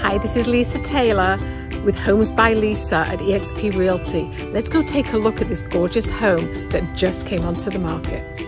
Hi, this is Lisa Taylor with Homes by Lisa at EXP Realty. Let's go take a look at this gorgeous home that just came onto the market.